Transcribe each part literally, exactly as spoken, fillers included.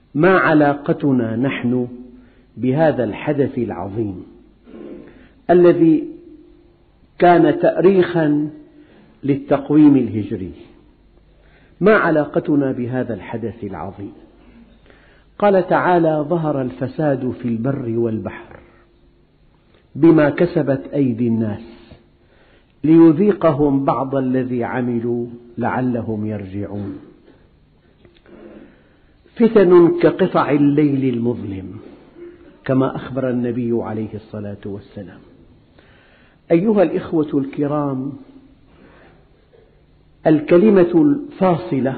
ما علاقتنا نحن بهذا الحدث العظيم الذي كان تأريخا للتقويم الهجري؟ ما علاقتنا بهذا الحدث العظيم؟ قال تعالى: ظهر الفساد في البر والبحر بما كسبت أيدي الناس ليذيقهم بعض الذي عملوا لعلهم يرجعون. فتن كقطع الليل المظلم، كما أخبر النبي عليه الصلاة والسلام. أيها الإخوة الكرام، الكلمة الفاصلة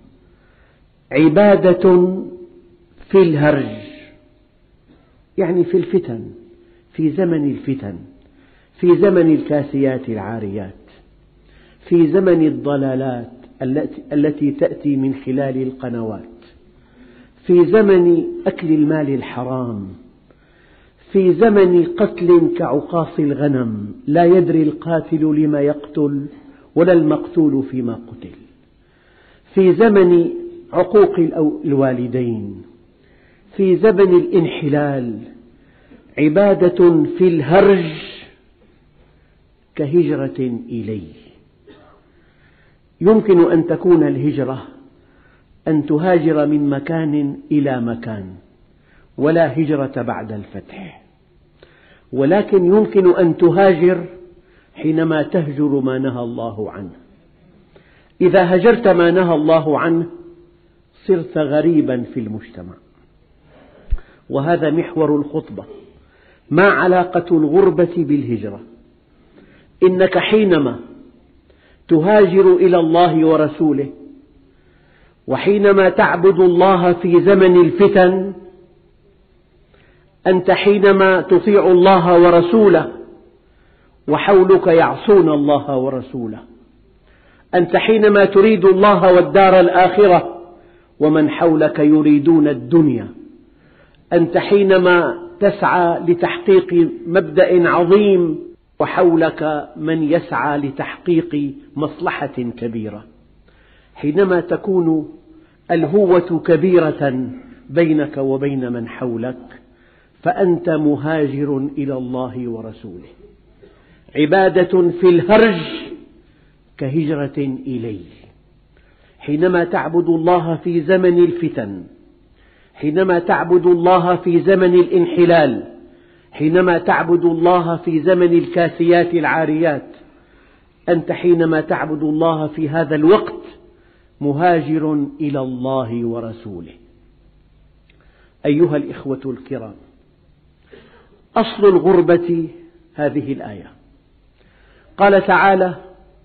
عبادة في الهرج، يعني في الفتن، في زمن الفتن، في زمن الكاسيات العاريات، في زمن الضلالات التي تأتي من خلال القنوات، في زمن أكل المال الحرام، في زمن قتل كعقاص الغنم، لا يدري القاتل لما يقتل ولا المقتول فيما قتل، في زمن عقوق الوالدين، في زمن الانحلال، عبادة في الهرج كهجرة إليه. يمكن أن تكون الهجرة أن تهاجر من مكان إلى مكان، ولا هجرة بعد الفتح، ولكن يمكن أن تهاجر حينما تهجر ما نهى الله عنه. إذا هجرت ما نهى الله عنه صرت غريبا في المجتمع، وهذا محور الخطبة. ما علاقة الغربة بالهجرة؟ إنك حينما تهاجر إلى الله ورسوله، وحينما تعبد الله في زمن الفتن، أنت حينما تطيع الله ورسوله وحولك يعصون الله ورسوله، أنت حينما تريد الله والدار الآخرة ومن حولك يريدون الدنيا، أنت حينما تسعى لتحقيق مبدأ عظيم وحولك من يسعى لتحقيق مصلحة كبيرة، حينما تكون الهوة كبيرة بينك وبين من حولك فأنت مهاجر إلى الله ورسوله. عبادة في الهرج كهجرة إليه. حينما تعبد الله في زمن الفتن، حينما تعبد الله في زمن الانحلال، حينما تعبد الله في زمن الكاسيات العاريات، أنت حينما تعبد الله في هذا الوقت مهاجر إلى الله ورسوله. أيها الإخوة الكرام، أصل الغربة هذه الآية. قال تعالى: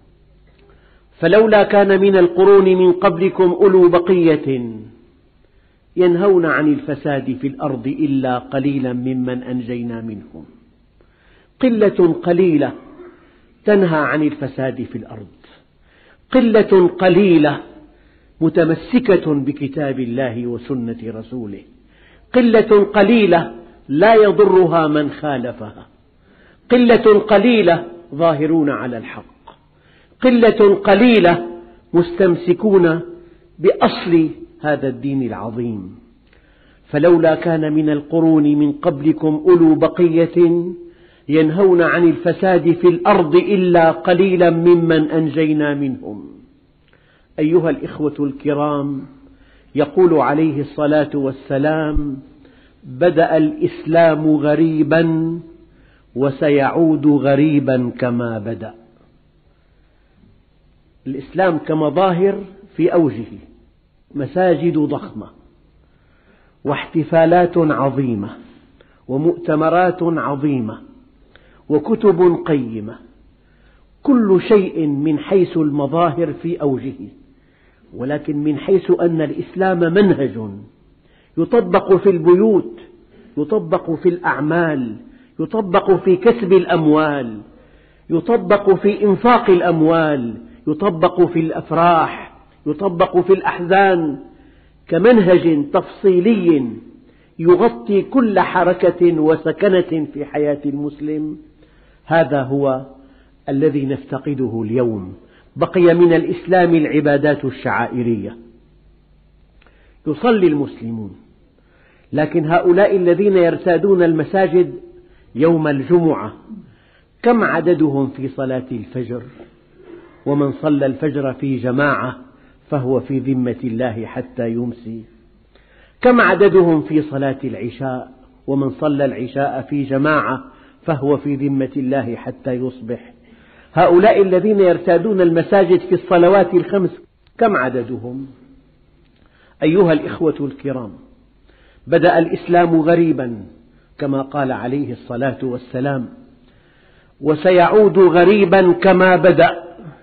فلولا كان من القرون من قبلكم أولو بقية ينهون عن الفساد في الأرض إلا قليلا ممن أنجينا منهم. قلة قليلة تنهى عن الفساد في الأرض، قلة قليلة متمسكة بكتاب الله وسنة رسوله، قلة قليلة لا يضرها من خالفها، قلة قليلة ظاهرون على الحق، قلة قليلة مستمسكون بأصل هذا الدين العظيم. فلولا كان من القرون من قبلكم أولو بقية ينهون عن الفساد في الأرض إلا قليلا ممن أنجينا منهم. أيها الإخوة الكرام، يقول عليه الصلاة والسلام: بدأ الإسلام غريبا وسيعود غريبا كما بدأ. الإسلام كمظاهر في أوجه، مساجد ضخمة واحتفالات عظيمة ومؤتمرات عظيمة وكتب قيمة، كل شيء من حيث المظاهر في أوجه، ولكن من حيث أن الإسلام منهج يطبق في البيوت، يطبق في الأعمال، يطبق في كسب الأموال، يطبق في إنفاق الأموال، يطبق في الأفراح، يطبق في الأحزان، كمنهج تفصيلي يغطي كل حركة وسكنة في حياة المسلم. هذا هو الذي نفتقده اليوم. بقي من الإسلام العبادات الشعائرية. يصلي المسلمون لكن هؤلاء الذين يرتادون المساجد يوم الجمعة كم عددهم في صلاة الفجر؟ ومن صلى الفجر في جماعة فهو في ذمة الله حتى يمسي. كم عددهم في صلاة العشاء؟ ومن صلى العشاء في جماعة فهو في ذمة الله حتى يصبح. هؤلاء الذين يرتادون المساجد في الصلوات الخمس كم عددهم؟ أيها الإخوة الكرام، بدأ الإسلام غريبا كما قال عليه الصلاة والسلام، وسيعود غريبا كما بدأ،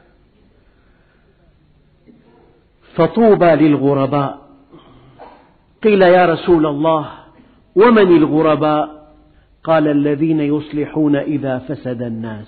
فطوبى للغرباء. قيل يا رسول الله ومن الغرباء؟ قال الذين يصلحون إذا فسد الناس.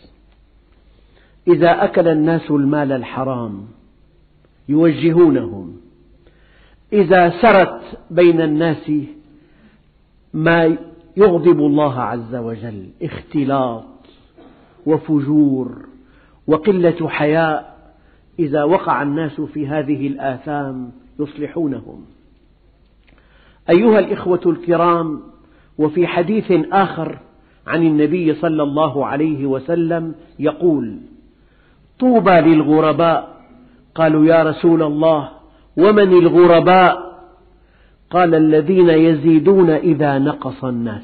إذا أكل الناس المال الحرام يوجهونهم، إذا سرت بين الناس ما يغضب الله عز وجل، اختلاط وفجور وقلة حياء، إذا وقع الناس في هذه الآثام يصلحونهم. أيها الإخوة الكرام، وفي حديث آخر عن النبي صلى الله عليه وسلم يقول: طوبى للغرباء. قالوا يا رسول الله ومن الغرباء؟ قال الذين يزيدون إذا نقص الناس.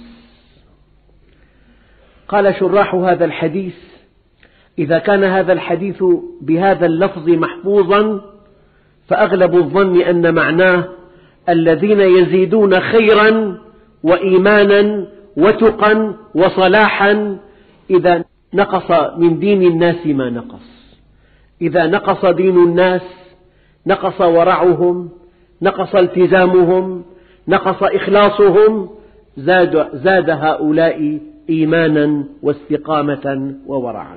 قال شراح هذا الحديث: إذا كان هذا الحديث بهذا اللفظ محفوظا فأغلب الظن أن معناه الذين يزيدون خيرا وإيمانا وتقا وصلاحا إذا نقص من دين الناس ما نقص. إذا نقص دين الناس نقص ورعهم، نقص التزامهم، نقص إخلاصهم، زاد, زاد هؤلاء إيمانا واستقامة وورعا.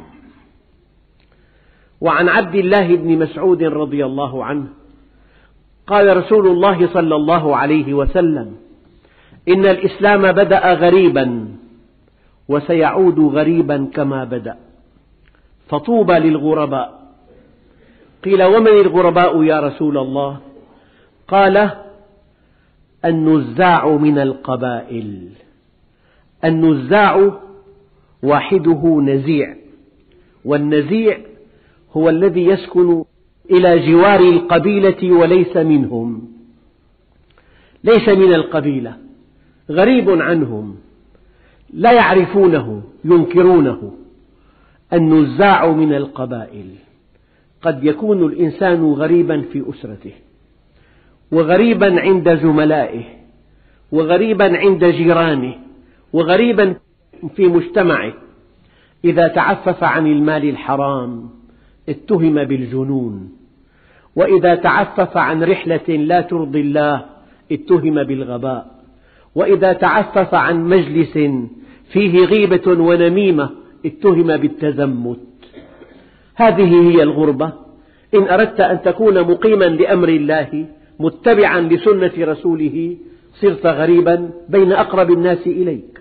وعن عبد الله بن مسعود رضي الله عنه قال رسول الله صلى الله عليه وسلم: إن الإسلام بدأ غريبا وسيعود غريبا كما بدأ، فطوبى للغرباء. قيل ومن الغرباء يا رسول الله؟ قال: النزاع من القبائل. النزاع واحده نزيع، والنزيع هو الذي يسكن إلى جوار القبيلة وليس منهم، ليس من القبيلة، غريب عنهم، لا يعرفونه، ينكرونه. النزاع من القبائل. قد يكون الإنسان غريبا في أسرته، وغريبا عند زملائه، وغريبا عند جيرانه، وغريبا في مجتمعه. إذا تعفف عن المال الحرام اتهم بالجنون، وإذا تعفف عن رحلة لا ترضي الله اتهم بالغباء، وإذا تعفف عن مجلس فيه غيبة ونميمة اتهم بالتزمت. هذه هي الغربة. إن أردت أن تكون مقيما لأمر الله متبعا لسنة رسوله صرت غريبا بين أقرب الناس إليك.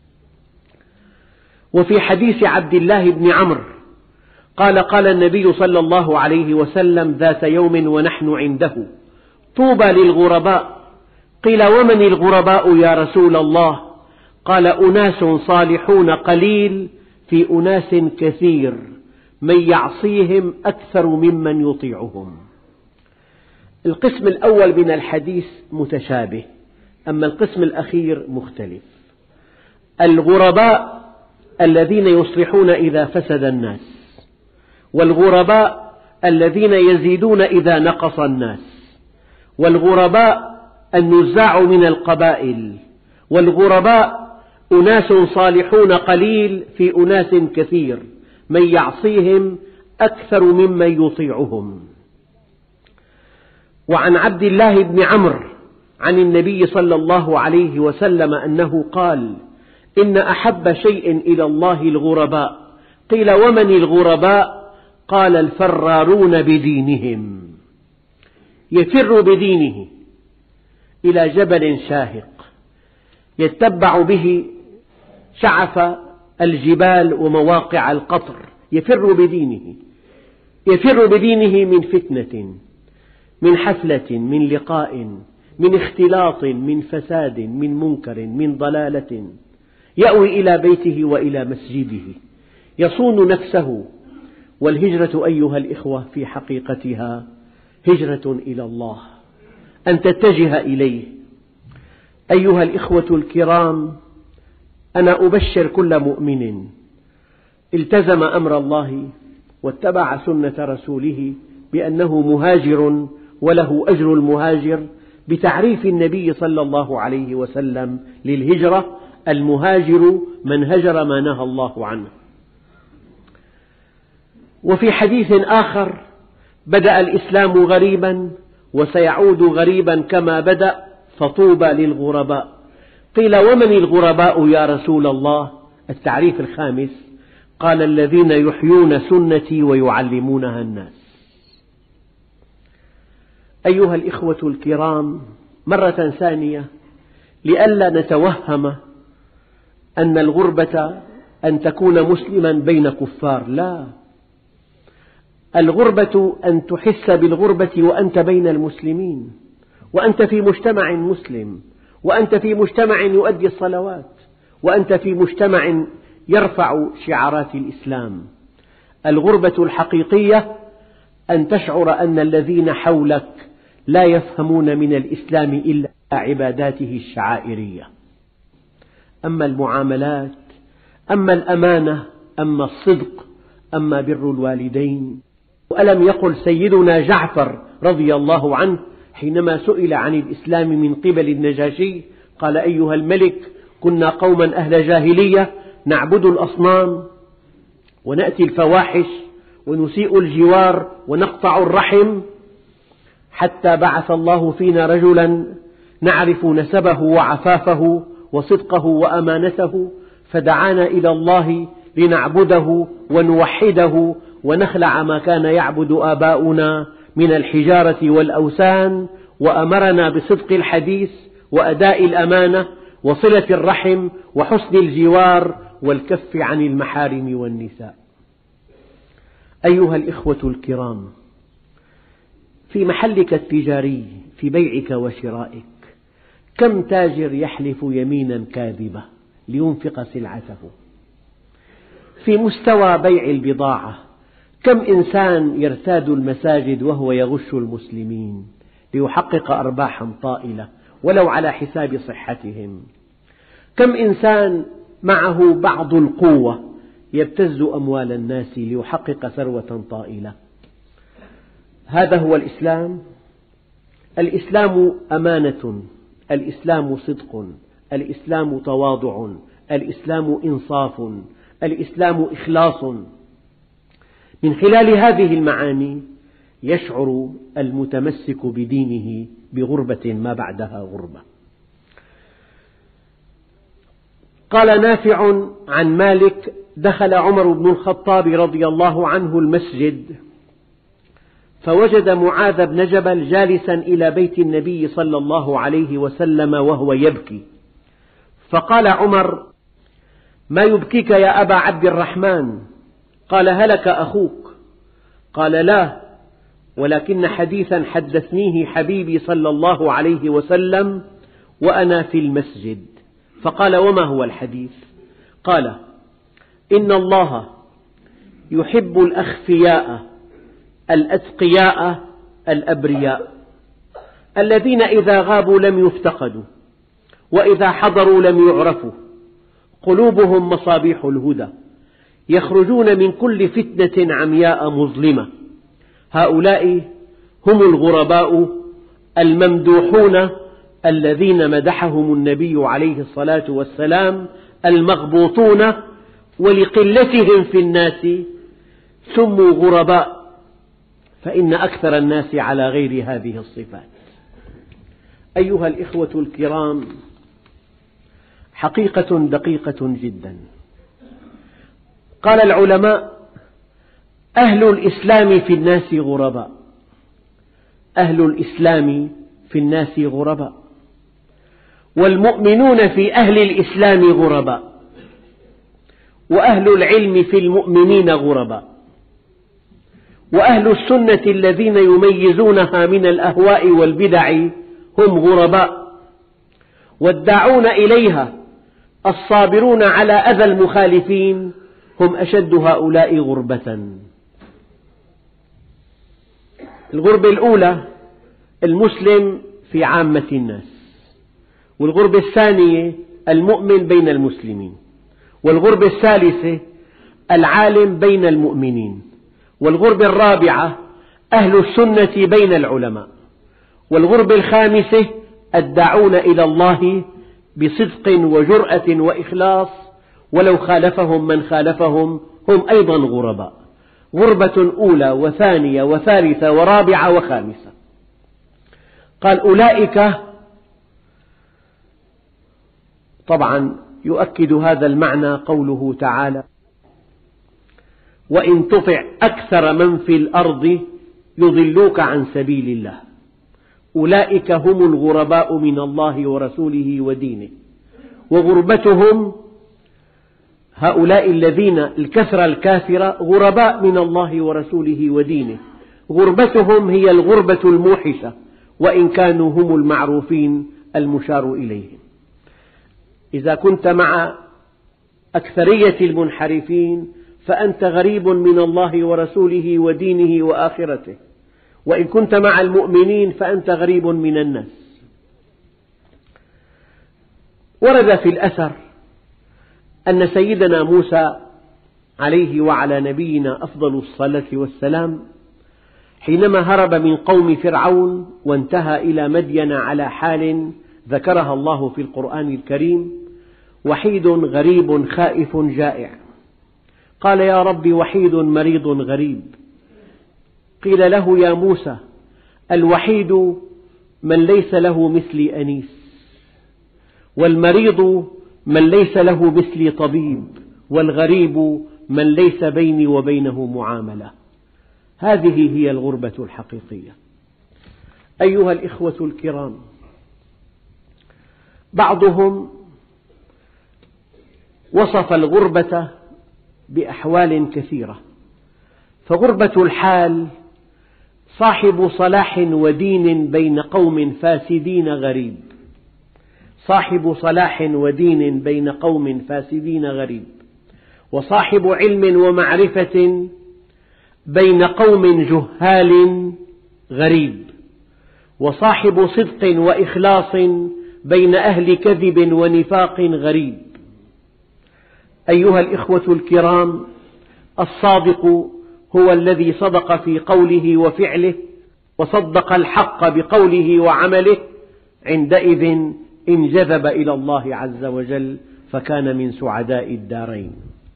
وفي حديث عبد الله بن عمرو قال: قال النبي صلى الله عليه وسلم ذات يوم ونحن عنده: طوبى للغرباء. قيل ومن الغرباء يا رسول الله؟ قال: أناس صالحون قليل في أناس كثير، من يعصيهم أكثر ممن يطيعهم. القسم الأول من الحديث متشابه، أما القسم الأخير مختلف. الغرباء الذين يصلحون إذا فسد الناس، والغرباء الذين يزيدون إذا نقص الناس، والغرباء النزاع من القبائل، والغرباء أناس صالحون قليل في أناس كثير، من يعصيهم أكثر ممن يطيعهم. وعن عبد الله بن عمرو عن النبي صلى الله عليه وسلم أنه قال: إن أحب شيء إلى الله الغرباء. قيل ومن الغرباء؟ قال: الفرارون بدينهم. يفر بدينه إلى جبل شاهق يتبع به شعف الجبال ومواقع القطر، يفر بدينه، يفر بدينه من فتنة، من حفلة، من لقاء، من اختلاط، من فساد، من منكر، من ضلالة، يأوي إلى بيته وإلى مسجده، يصون نفسه. والهجرة أيها الإخوة في حقيقتها هجرة إلى الله، أن تتجه إليه. أيها الإخوة الكرام، أنا أبشر كل مؤمن التزم أمر الله واتبع سنة رسوله بأنه مهاجر وله أجر المهاجر، بتعريف النبي صلى الله عليه وسلم للهجرة: المهاجر من هجر ما نهى الله عنه. وفي حديث آخر: بدأ الإسلام غريبا وسيعود غريبا كما بدأ، فطوبى للغرباء. قيل: ومن الغرباء يا رسول الله؟ التعريف الخامس: قال: الذين يحيون سنتي ويعلمونها الناس. أيها الإخوة الكرام، مرة ثانية، لئلا نتوهم أن الغربة أن تكون مسلما بين كفار، لا، الغربة أن تحس بالغربة وأنت بين المسلمين، وأنت في مجتمع مسلم، وأنت في مجتمع يؤدي الصلوات، وأنت في مجتمع يرفع شعارات الإسلام. الغربة الحقيقية أن تشعر أن الذين حولك لا يفهمون من الإسلام إلا عباداته الشعائرية. أما المعاملات، أما الأمانة، أما الصدق، أما بر الوالدين. وألم يقل سيدنا جعفر رضي الله عنه حينما سئل عن الإسلام من قبل النجاشي، قال: أيها الملك، كنا قوما أهل جاهلية نعبد الأصنام ونأتي الفواحش ونسيء الجوار ونقطع الرحم، حتى بعث الله فينا رجلا نعرف نسبه وعفافه وصدقه وأمانته، فدعانا إلى الله لنعبده ونوحده ونخلع ما كان يعبد آباؤنا من الحجارة والأوثان، وأمرنا بصدق الحديث وأداء الأمانة وصلة الرحم وحسن الجوار والكف عن المحارم والنساء. أيها الإخوة الكرام، في محلك التجاري، في بيعك وشرائك، كم تاجر يحلف يمينا كاذبة لينفق سلعته؟ في مستوى بيع البضاعة، كم إنسان يرتاد المساجد وهو يغش المسلمين ليحقق أرباحا طائلة ولو على حساب صحتهم؟ كم إنسان معه بعض القوة يبتز أموال الناس ليحقق ثروة طائلة؟ هذا هو الإسلام. الإسلام أمانة، الإسلام صدق، الإسلام تواضع، الإسلام إنصاف، الإسلام إخلاص. من خلال هذه المعاني يشعر المتمسك بدينه بغربة ما بعدها غربة. قال نافع عن مالك: دخل عمر بن الخطاب رضي الله عنه المسجد، فوجد معاذ بن جبل جالسا إلى بيت النبي صلى الله عليه وسلم وهو يبكي، فقال عمر: ما يبكيك يا أبا عبد الرحمن؟ قال: هلك أخوك. قال: لا، ولكن حديثا حدثنيه حبيبي صلى الله عليه وسلم وأنا في المسجد. فقال: وما هو الحديث؟ قال: إن الله يحب الأخفياء الأتقياء الأبرياء، الذين إذا غابوا لم يفتقدوا، وإذا حضروا لم يعرفوا، قلوبهم مصابيح الهدى، يخرجون من كل فتنة عمياء مظلمة. هؤلاء هم الغرباء الممدوحون الذين مدحهم النبي عليه الصلاة والسلام، المغبوطون، ولقلتهم في الناس سموا غرباء، فإن أكثر الناس على غير هذه الصفات. أيها الإخوة الكرام، حقيقة دقيقة جدا. قال العلماء: أهل الإسلام في الناس غرباء، أهل الإسلام في الناس غرباء، والمؤمنون في أهل الإسلام غرباء، وأهل العلم في المؤمنين غرباء، وأهل السنة الذين يميزونها من الأهواء والبدع هم غرباء، والداعون إليها الصابرون على أذى المخالفين هم أشد هؤلاء غربة. الغربة الأولى المسلم في عامة الناس، والغربة الثانية المؤمن بين المسلمين، والغربة الثالثة العالم بين المؤمنين، والغربة الرابعة أهل السنة بين العلماء، والغربة الخامسة الداعون إلى الله بصدق وجرأة وإخلاص ولو خالفهم من خالفهم هم أيضا غرباء. غربة أولى وثانية وثالثة ورابعة وخامسة. قال أولئك، طبعا يؤكد هذا المعنى قوله تعالى: وإن تطع أكثر من في الأرض يضلوك عن سبيل الله أولئك هم الغرباء من الله ورسوله ودينه. وغربتهم هؤلاء الذين الكثرة الكافرة غرباء من الله ورسوله ودينه، غربتهم هي الغربة الموحشة وإن كانوا هم المعروفين المشار إليهم. إذا كنت مع أكثرية المنحرفين فأنت غريب من الله ورسوله ودينه وآخرته، وإن كنت مع المؤمنين فأنت غريب من الناس. ورد في الأثر أن سيدنا موسى عليه وعلى نبينا أفضل الصلاة والسلام حينما هرب من قوم فرعون وانتهى إلى مدين على حال ذكرها الله في القرآن الكريم: وحيد غريب خائف جائع. قال: يا رب وحيد مريض غريب. قيل له: يا موسى الوحيد من ليس له مثلي أنيس، والمريض من ليس له مثلي طبيب، والغريب من ليس بيني وبينه معاملة. هذه هي الغربة الحقيقية. أيها الإخوة الكرام، بعضهم وصف الغربة بأحوال كثيرة، فغربة الحال صاحب صلاح ودين بين قوم فاسدين غريب، صاحب صلاح ودين بين قوم فاسدين غريب، وصاحب علم ومعرفة بين قوم جهال غريب، وصاحب صدق وإخلاص بين أهل كذب ونفاق غريب. أيها الإخوة الكرام، الصادق هو الذي صدق في قوله وفعله وصدق الحق بقوله وعمله، عندئذ انجذب إلى الله عز وجل فكان من سعداء الدارين.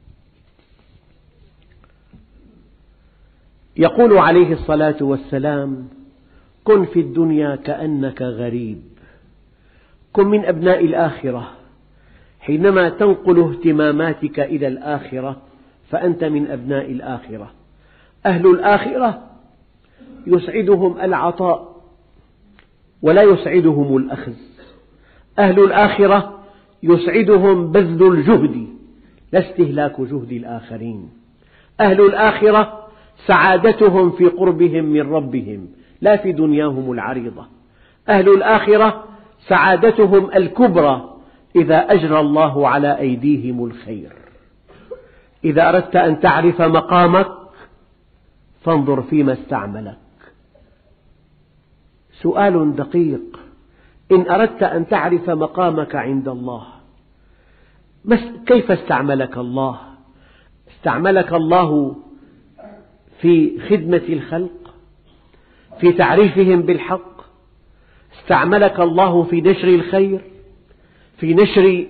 يقول عليه الصلاة والسلام: كن في الدنيا كأنك غريب. كن من أبناء الآخرة، حينما تنقل اهتماماتك إلى الآخرة فأنت من أبناء الآخرة. أهل الآخرة يسعدهم العطاء ولا يسعدهم الأخذ، أهل الآخرة يسعدهم بذل الجهد لا استهلاك جهد الآخرين، أهل الآخرة سعادتهم في قربهم من ربهم لا في دنياهم العريضة، أهل الآخرة سعادتهم الكبرى إذا أجرى الله على أيديهم الخير. إذا أردت أن تعرف مقامك فانظر فيما استعملك. سؤال دقيق: إن أردت أن تعرف مقامك عند الله كيف استعملك الله؟ استعملك الله في خدمة الخلق، في تعريفهم بالحق، استعملك الله في نشر الخير، في نشر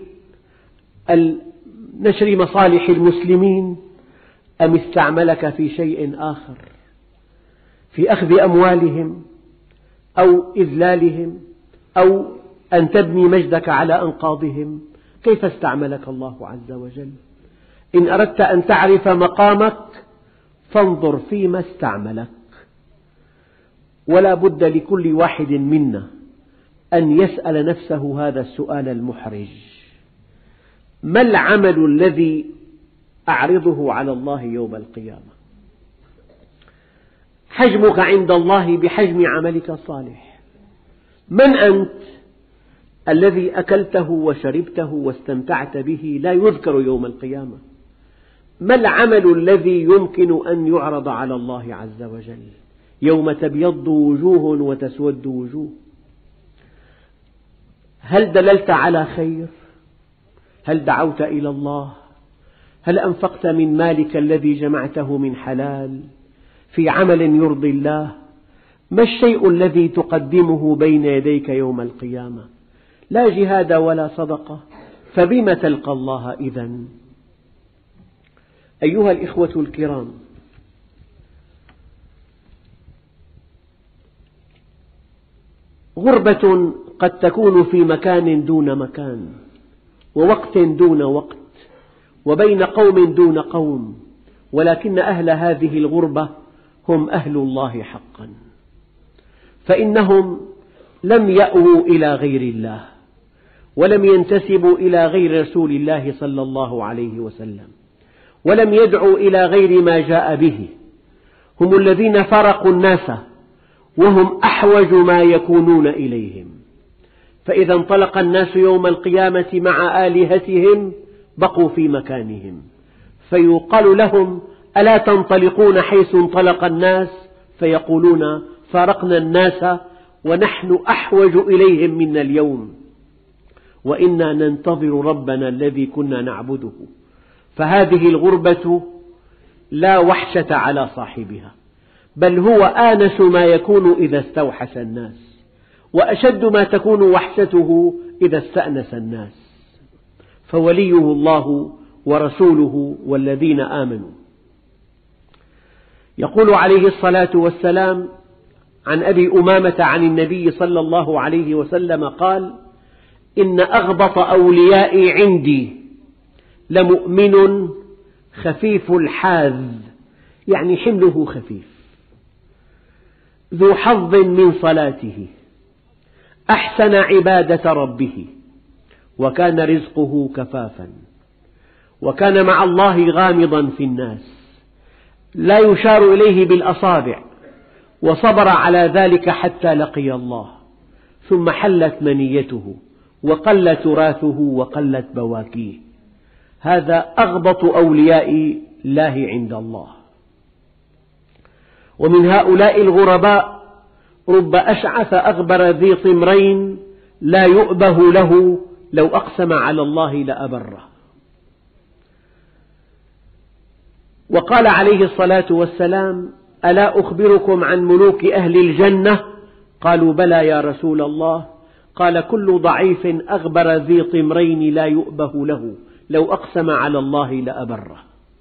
نشر مصالح المسلمين، أم استعملك في شيء آخر، في أخذ أموالهم أو إذلالهم أو أن تبني مجدك على أنقاضهم؟ كيف استعملك الله عز وجل؟ إن أردت أن تعرف مقامك فانظر فيما استعملك. ولا بد لكل واحد منا أن يسأل نفسه هذا السؤال المحرج: ما العمل الذي أعرضه على الله يوم القيامة؟ حجمك عند الله بحجم عملك الصالح. من أنت؟ الذي أكلته وشربته واستمتعت به لا يذكر يوم القيامة. ما العمل الذي يمكن أن يعرض على الله عز وجل يوم تبيض وجوه وتسود وجوه؟ هل دللت على خير؟ هل دعوت إلى الله؟ هل أنفقت من مالك الذي جمعته من حلال في عمل يرضي الله؟ ما الشيء الذي تقدمه بين يديك يوم القيامة؟ لا جهاد ولا صدقة، فبم تلقى الله إذن؟ أيها الإخوة الكرام، غربة قد تكون في مكان دون مكان، ووقت دون وقت، وبين قوم دون قوم، ولكن أهل هذه الغربة هم أهل الله حقا، فإنهم لم يأووا إلى غير الله، ولم ينتسبوا إلى غير رسول الله صلى الله عليه وسلم، ولم يدعوا إلى غير ما جاء به. هم الذين فرقوا الناس وهم أحوج ما يكونون إليهم، فإذا انطلق الناس يوم القيامة مع آلهتهم بقوا في مكانهم، فيقال لهم: ألا تنطلقون حيث انطلق الناس؟ فيقولون: فارقنا الناس ونحن أحوج إليهم منا اليوم، وإنا ننتظر ربنا الذي كنا نعبده. فهذه الغربة لا وحشة على صاحبها، بل هو آنس ما يكون إذا استوحش الناس، وأشد ما تكون وحشته إذا استأنس الناس، فوليه الله ورسوله والذين آمنوا. يقول عليه الصلاة والسلام عن أبي أمامة عن النبي صلى الله عليه وسلم قال: إن أغبط أوليائي عندي لمؤمن خفيف الحاذ، يعني حمله خفيف، ذو حظ من صلاته، أحسن عبادة ربه، وكان رزقه كفافا، وكان مع الله غامضا في الناس، لا يشار إليه بالأصابع، وصبر على ذلك حتى لقي الله، ثم حلت منيته، وقل تراثه، وقلت بواكيه. هذا أغبط أولياء الله عند الله. ومن هؤلاء الغرباء رب أشعث أغبر ذي طمرين لا يؤبه له لو أقسم على الله لأبره. وقال عليه الصلاة والسلام: ألا أخبركم عن ملوك أهل الجنة؟ قالوا: بلى يا رسول الله. قال: كل ضعيف أغبر ذي طمرين لا يؤبه له لو أقسم على الله لأبره.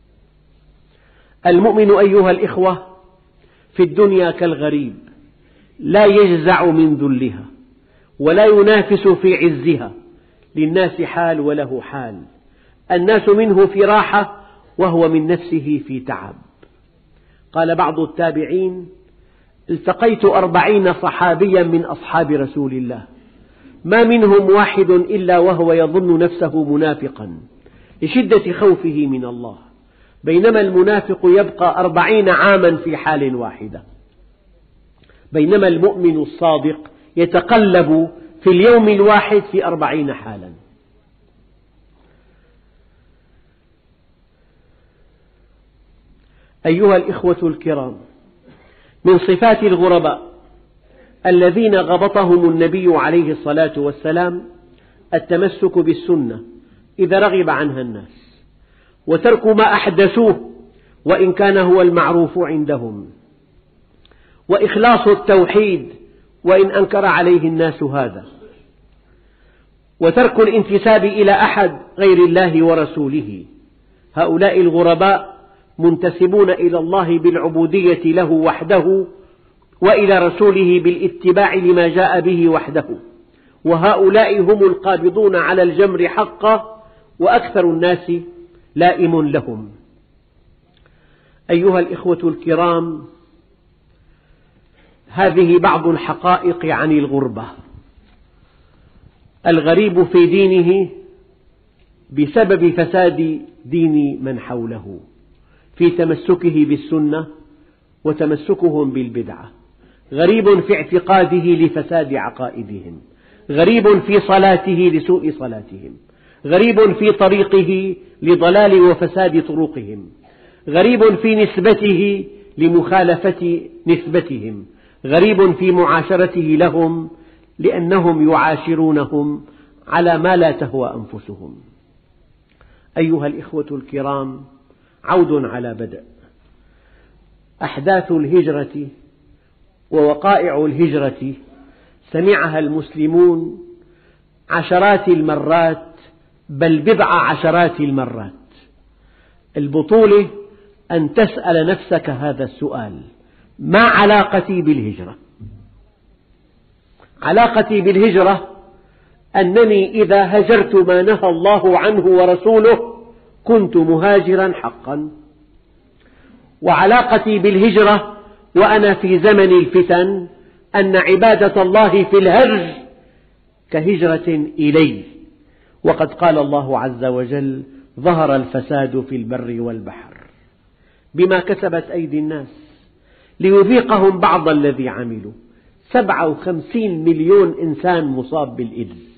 المؤمن أيها الإخوة في الدنيا كالغريب، لا يجزع من ذلها، ولا ينافس في عزها، للناس حال وله حال، الناس منه في راحة وهو من نفسه في تعب. قال بعض التابعين: التقيت أربعين صحابيا من أصحاب رسول الله، ما منهم واحد إلا وهو يظن نفسه منافقا لشدة خوفه من الله، بينما المنافق يبقى أربعين عاما في حال واحدة، بينما المؤمن الصادق يتقلب في اليوم الواحد في أربعين حالا. أيها الإخوة الكرام، من صفات الغرباء الذين غبطهم النبي عليه الصلاة والسلام التمسك بالسنة إذا رغب عنها الناس، وترك ما أحدثوه وإن كان هو المعروف عندهم، وإخلاص التوحيد وإن أنكر عليه الناس هذا، وترك الانتساب إلى أحد غير الله ورسوله. هؤلاء الغرباء منتسبون إلى الله بالعبودية له وحده، وإلى رسوله بالاتباع لما جاء به وحده، وهؤلاء هم القابضون على الجمر حقا، وأكثر الناس لائم لهم. أيها الإخوة الكرام، هذه بعض الحقائق عن الغربة. الغريب في دينه بسبب فساد دين من حوله، في تمسكه بالسنة وتمسكهم بالبدعة. غريب في اعتقاده لفساد عقائدهم، غريب في صلاته لسوء صلاتهم، غريب في طريقه لضلال وفساد طرقهم، غريب في نسبته لمخالفة نسبتهم، غريب في معاشرته لهم لأنهم يعاشرونهم على ما لا تهوى أنفسهم. أيها الإخوة الكرام، عود على بدء. أحداث الهجرة ووقائع الهجرة سمعها المسلمون عشرات المرات، بل بضع عشرات المرات. البطولة أن تسأل نفسك هذا السؤال: ما علاقتي بالهجرة؟ علاقتي بالهجرة أنني إذا هجرت ما نهى الله عنه ورسوله كنت مهاجرا حقا، وعلاقتي بالهجرة وأنا في زمن الفتن أن عبادة الله في الهرج كهجرة إليه. وقد قال الله عز وجل: ظهر الفساد في البر والبحر بما كسبت أيدي الناس ليذيقهم بعض الذي عملوا. سبعة وخمسين مليون إنسان مصاب بالإيدز،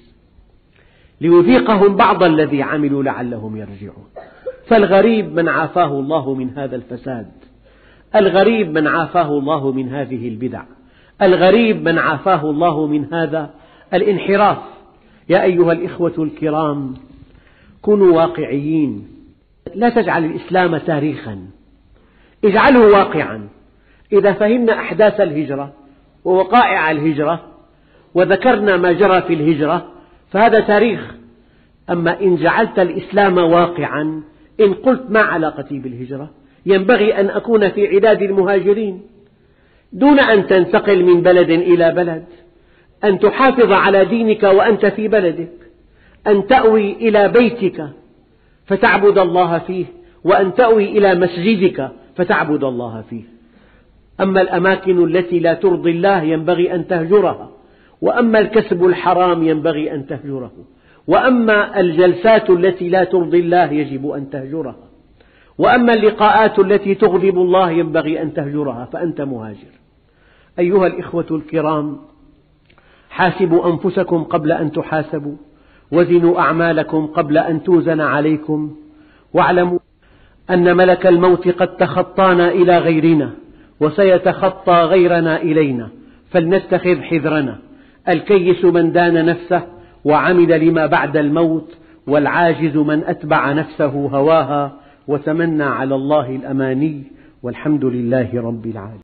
ليذيقهم بعض الذي عملوا لعلهم يرجعون. فالغريب من عافاه الله من هذا الفساد، الغريب من عافاه الله من هذه البدع، الغريب من عافاه الله من هذا الانحراف. يا أيها الإخوة الكرام، كونوا واقعيين، لا تجعل الإسلام تاريخا، اجعله واقعا. إذا فهمنا أحداث الهجرة ووقائع الهجرة وذكرنا ما جرى في الهجرة فهذا تاريخ. أما إن جعلت الإسلام واقعا، إن قلت ما علاقتي بالهجرة، ينبغي أن أكون في عداد المهاجرين دون أن تنتقل من بلد إلى بلد، أن تحافظ على دينك وأنت في بلدك، أن تأوي إلى بيتك فتعبد الله فيه، وأن تأوي إلى مسجدك فتعبد الله فيه. أما الأماكن التي لا ترضي الله ينبغي أن تهجرها، وأما الكسب الحرام ينبغي أن تهجره، وأما الجلسات التي لا ترضي الله يجب أن تهجرها، وأما اللقاءات التي تغضب الله ينبغي أن تهجرها، فأنت مهاجر. أيها الإخوة الكرام، حاسبوا أنفسكم قبل أن تحاسبوا، وزنوا أعمالكم قبل أن توزن عليكم، واعلموا أن ملك الموت قد تخطانا إلى غيرنا وسيتخطى غيرنا إلينا، فلنتخذ حذرنا. الكيس من دان نفسه وعمل لما بعد الموت، والعاجز من أتبع نفسه هواها وتمنى على الله الأماني، والحمد لله رب العالمين.